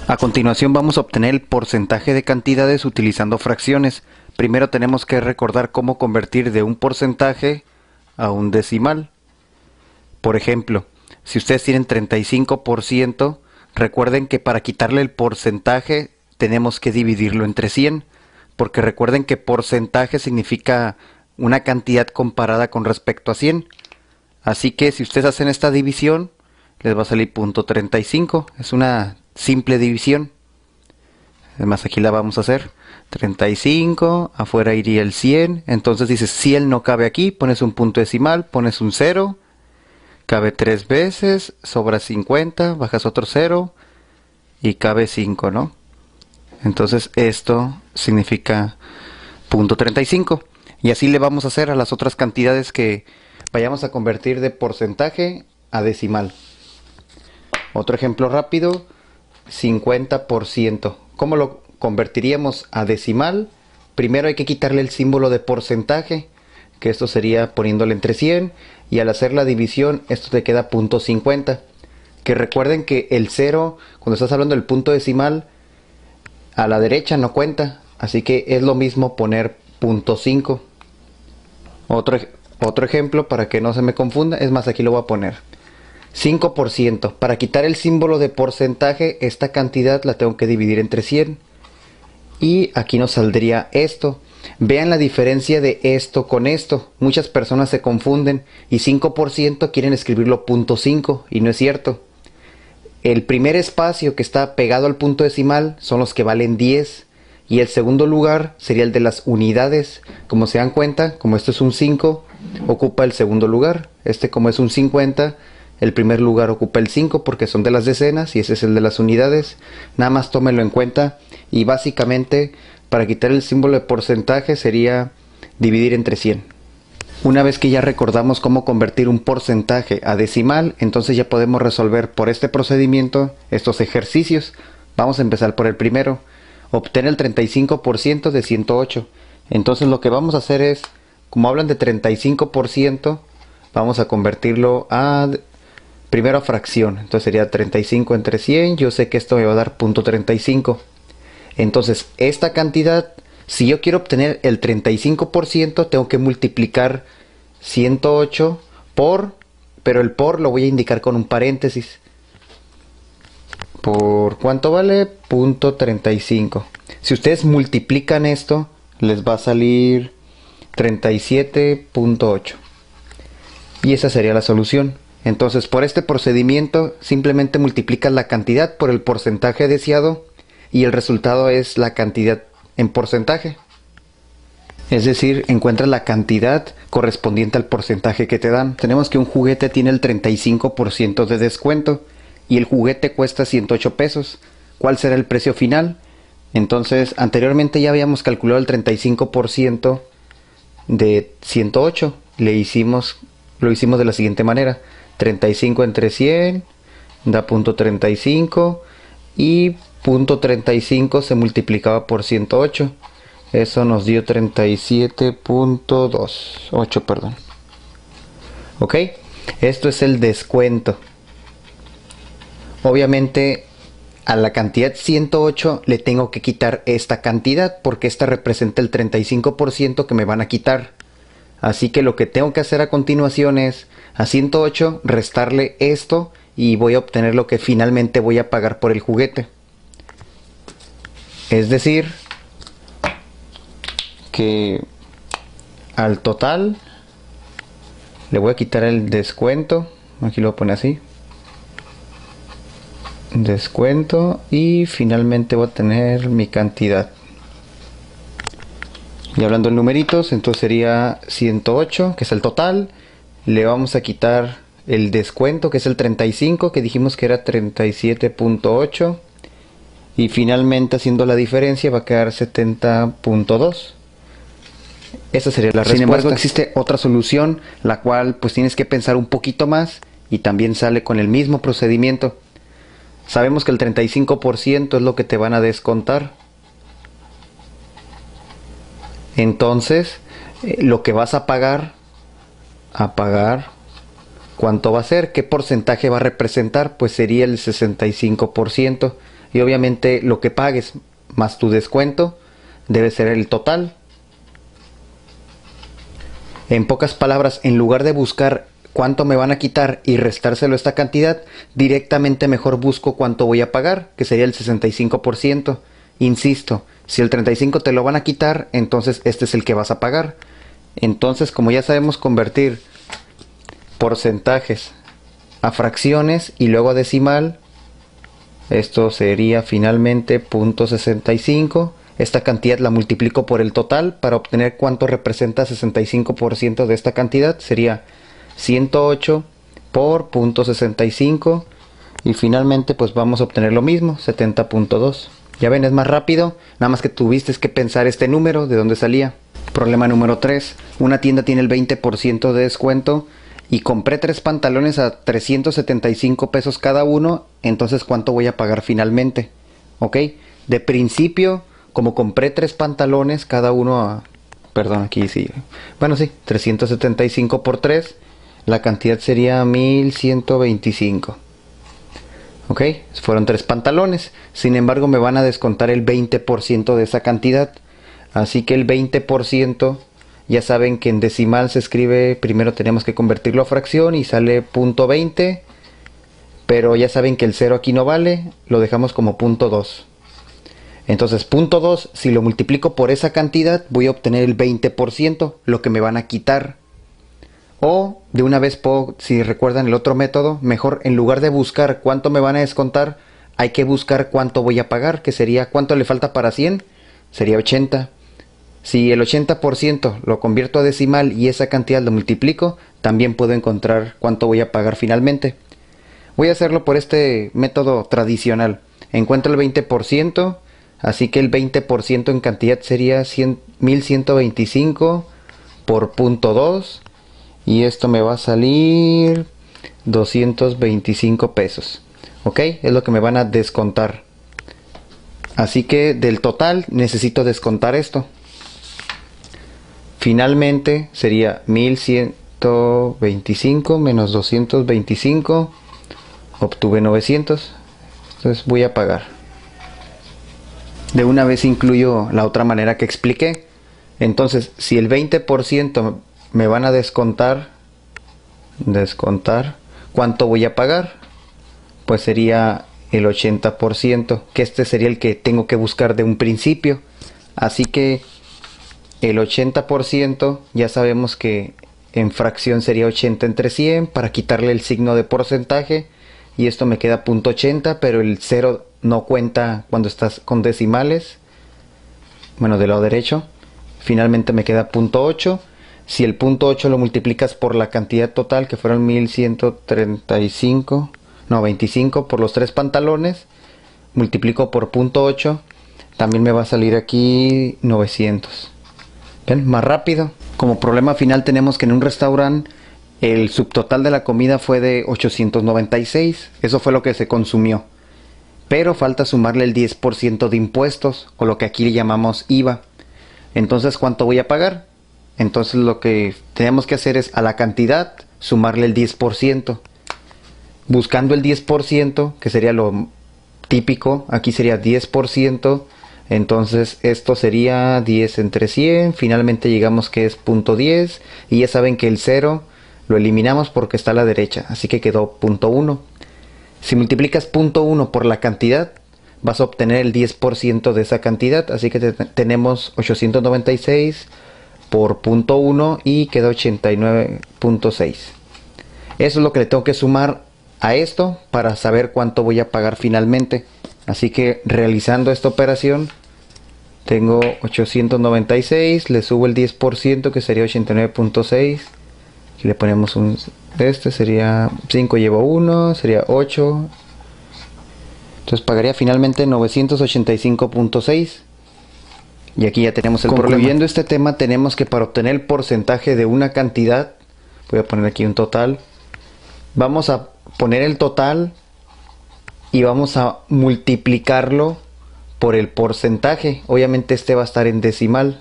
A continuación vamos a obtener el porcentaje de cantidades utilizando fracciones. Primero tenemos que recordar cómo convertir de un porcentaje a un decimal. Por ejemplo, si ustedes tienen 35%, recuerden que para quitarle el porcentaje tenemos que dividirlo entre 100, porque recuerden que porcentaje significa una cantidad comparada con respecto a 100. Así que si ustedes hacen esta división, les va a salir .35. Es una simple división. Además aquí la vamos a hacer. 35, afuera iría el 100. Entonces dices, 100 no cabe aquí, pones un punto decimal, pones un 0. Cabe 3 veces, sobra 50, bajas otro 0 y cabe 5, ¿no? Entonces esto significa .35. Y así le vamos a hacer a las otras cantidades que vayamos a convertir de porcentaje a decimal. Otro ejemplo rápido, 50%. ¿Cómo lo convertiríamos a decimal? Primero hay que quitarle el símbolo de porcentaje, que esto sería poniéndole entre 100, y al hacer la división esto te queda .50. Que recuerden que el 0, cuando estás hablando del punto decimal, a la derecha no cuenta, así que es lo mismo poner .5. Otro ejemplo para que no se me confunda, es más, aquí lo voy a poner 5%. Para quitar el símbolo de porcentaje, esta cantidad la tengo que dividir entre 100. Y aquí nos saldría esto. Vean la diferencia de esto con esto. Muchas personas se confunden y 5% quieren escribirlo .5 y no es cierto. El primer espacio que está pegado al punto decimal son los que valen 10. Y el segundo lugar sería el de las unidades. Como se dan cuenta, como esto es un 5, ocupa el segundo lugar. Este, como es un 50, el primer lugar ocupa el 5 porque son de las decenas y ese es el de las unidades. Nada más tómenlo en cuenta. Y básicamente, para quitar el símbolo de porcentaje sería dividir entre 100. Una vez que ya recordamos cómo convertir un porcentaje a decimal, entonces ya podemos resolver por este procedimiento estos ejercicios. Vamos a empezar por el primero. Obtener el 35% de 108. Entonces lo que vamos a hacer es, como hablan de 35%, vamos a convertirlo a primero a fracción. Entonces sería 35 entre 100. Yo sé que esto me va a dar .35. Entonces esta cantidad, si yo quiero obtener el 35%, tengo que multiplicar 108 por, pero el por lo voy a indicar con un paréntesis. ¿Por cuánto vale? .35. Si ustedes multiplican esto, les va a salir 37.8. Y esa sería la solución. Entonces, por este procedimiento, simplemente multiplicas la cantidad por el porcentaje deseado y el resultado es la cantidad en porcentaje. Es decir, encuentras la cantidad correspondiente al porcentaje que te dan. Tenemos que un juguete tiene el 35% de descuento y el juguete cuesta 108 pesos. ¿Cuál será el precio final? Entonces, anteriormente ya habíamos calculado el 35% de 108. Lo hicimos de la siguiente manera. 35 entre 100 da .35 y .35 se multiplicaba por 108. Eso nos dio 37.28, perdón. Ok, esto es el descuento. Obviamente a la cantidad 108 le tengo que quitar esta cantidad porque esta representa el 35% que me van a quitar. Así que lo que tengo que hacer a continuación es a 108 restarle esto y voy a obtener lo que finalmente voy a pagar por el juguete. Es decir, que al total le voy a quitar el descuento. Aquí lo voy a poner así. Descuento y finalmente voy a tener mi cantidad. Y hablando en numeritos, entonces sería 108, que es el total. Le vamos a quitar el descuento, que es el 35, que dijimos que era 37.8. Y finalmente, haciendo la diferencia, va a quedar 70.2. Esa sería la respuesta. Sin embargo, existe otra solución, la cual pues tienes que pensar un poquito más y también sale con el mismo procedimiento. Sabemos que el 35% es lo que te van a descontar. Entonces, lo que vas a pagar, ¿cuánto va a ser? ¿Qué porcentaje va a representar? Pues sería el 65%. y obviamente lo que pagues más tu descuento debe ser el total. En pocas palabras, en lugar de buscar cuánto me van a quitar y restárselo a esta cantidad, directamente mejor busco cuánto voy a pagar, que sería el 65%. Insisto, si el 35% te lo van a quitar, entonces este es el que vas a pagar. Entonces, como ya sabemos convertir porcentajes a fracciones y luego a decimal, esto sería finalmente 0.65. Esta cantidad la multiplico por el total para obtener cuánto representa 65% de esta cantidad. Sería 108 por 0.65 y finalmente pues vamos a obtener lo mismo, 70.2. Ya ven, es más rápido, nada más que tuviste que pensar este número, de dónde salía. Problema número 3. Una tienda tiene el 20% de descuento y compré 3 pantalones a 375 pesos cada uno, entonces ¿cuánto voy a pagar finalmente? ¿Ok? De principio, como compré 3 pantalones cada uno a... Perdón, aquí sí. Bueno, sí, 375 por 3, la cantidad sería 1125. ¿Ok? Fueron 3 pantalones. Sin embargo, me van a descontar el 20% de esa cantidad. Así que el 20%, ya saben que en decimal se escribe, primero tenemos que convertirlo a fracción y sale 0.20. Pero ya saben que el 0 aquí no vale, lo dejamos como 0.2. Entonces 0.2, si lo multiplico por esa cantidad, voy a obtener el 20%, lo que me van a quitar. O de una vez puedo, si recuerdan el otro método, mejor en lugar de buscar cuánto me van a descontar, hay que buscar cuánto voy a pagar, que sería cuánto le falta para 100, sería 80. Si el 80% lo convierto a decimal y esa cantidad lo multiplico, también puedo encontrar cuánto voy a pagar finalmente. Voy a hacerlo por este método tradicional. Encuentro el 20%, así que el 20% en cantidad sería 1125 por 0.2. Y esto me va a salir 225 pesos. ¿Ok? Es lo que me van a descontar. Así que del total necesito descontar esto. Finalmente sería 1125 menos 225. Obtuve 900. Entonces voy a pagar. De una vez incluyo la otra manera que expliqué. Entonces, si el 20% me van a descontar, ¿cuánto voy a pagar? Pues sería el 80%, que este sería el que tengo que buscar de un principio. Así que el 80% ya sabemos que en fracción sería 80 entre 100 para quitarle el signo de porcentaje, y esto me queda 0.80, pero el 0 no cuenta cuando estás con decimales. Bueno, del lado derecho. Finalmente me queda 0.8. Si el 0.8 lo multiplicas por la cantidad total, que fueron 1135, no, 25 por los 3 pantalones, multiplico por 0.8, también me va a salir aquí 900. ¿Ven? Más rápido. Como problema final tenemos que en un restaurante el subtotal de la comida fue de 896. Eso fue lo que se consumió. Pero falta sumarle el 10% de impuestos, o lo que aquí le llamamos IVA. Entonces, ¿cuánto voy a pagar? Entonces lo que tenemos que hacer es a la cantidad sumarle el 10%. Buscando el 10%, que sería lo típico, aquí sería 10%. Entonces esto sería 10 entre 100. Finalmente llegamos que es 0.10. Y ya saben que el 0 lo eliminamos porque está a la derecha. Así que quedó 0.1. Si multiplicas 0.1 por la cantidad, vas a obtener el 10% de esa cantidad. Así que tenemos 896 por 0.1 y queda 89.6. Eso es lo que le tengo que sumar a esto para saber cuánto voy a pagar finalmente. Así que realizando esta operación, tengo 896, le subo el 10% que sería 89.6. Aquí le ponemos un... Este sería 5, llevo 1, sería 8. Entonces pagaría finalmente 985.6. Y aquí ya tenemos el problema. Concluyendo este tema, tenemos que para obtener el porcentaje de una cantidad, voy a poner aquí un total, vamos a poner el total y vamos a multiplicarlo por el porcentaje. Obviamente este va a estar en decimal.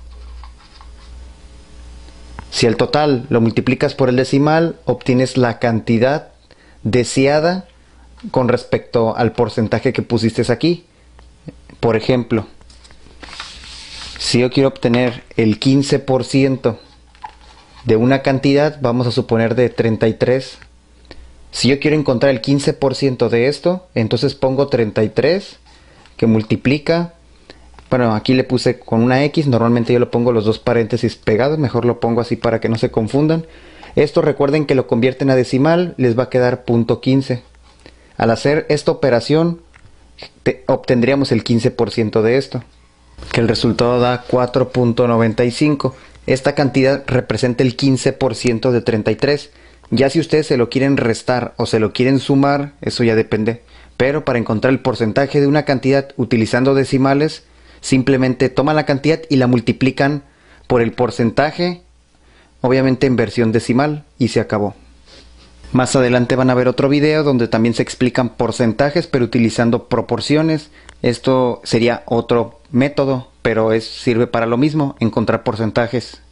Si el total lo multiplicas por el decimal, obtienes la cantidad deseada con respecto al porcentaje que pusiste aquí. Por ejemplo, si yo quiero obtener el 15% de una cantidad, vamos a suponer de 33. Si yo quiero encontrar el 15% de esto, entonces pongo 33 que multiplica. Bueno, aquí le puse con una X, normalmente yo lo pongo los dos paréntesis pegados, mejor lo pongo así para que no se confundan. Esto recuerden que lo convierten a decimal, les va a quedar .15. Al hacer esta operación, obtendríamos el 15% de esto, que el resultado da 4.95. Esta cantidad representa el 15% de 33. Ya si ustedes se lo quieren restar o se lo quieren sumar, eso ya depende. Pero para encontrar el porcentaje de una cantidad utilizando decimales, simplemente toman la cantidad y la multiplican por el porcentaje, obviamente en versión decimal, y se acabó. Más adelante van a ver otro video donde también se explican porcentajes, pero utilizando proporciones. Esto sería otro método, pero sirve para lo mismo, encontrar porcentajes.